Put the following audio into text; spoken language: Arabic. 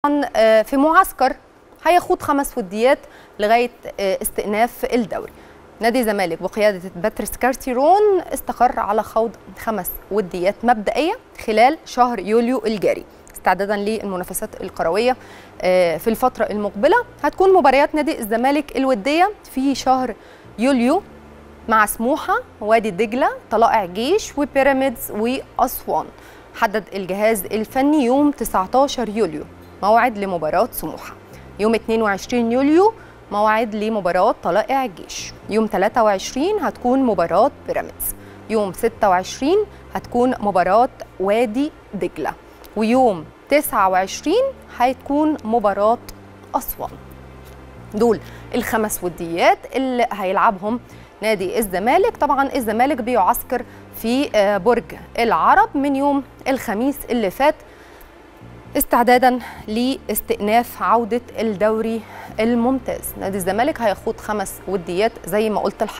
في معسكر هيخوض 5 وديات لغايه استئناف الدوري. نادي الزمالك بقياده باتريس كارتيرون استقر على خوض 5 وديات مبدئيه خلال شهر يوليو الجاري استعدادا للمنافسات القرويه في الفتره المقبله. هتكون مباريات نادي الزمالك الوديه في شهر يوليو مع سموحه، وادي دجله، طلائع جيش، وبيراميدز، واسوان. حدد الجهاز الفني يوم 19 يوليو موعد لمباراة سموحة، يوم 22 يوليو موعد لمباراة طلائع الجيش، يوم 23 هتكون مباراة بيراميدز، يوم 26 هتكون مباراة وادي دجلة، ويوم 29 هتكون مباراة أسوان. دول ال5 وديات اللي هيلعبهم نادي الزمالك. طبعا الزمالك بيعسكر في برج العرب من يوم الخميس اللي فات استعدادا لاستئناف عودة الدوري الممتاز. نادي الزمالك هيخوض 5 وديات زي ما قلت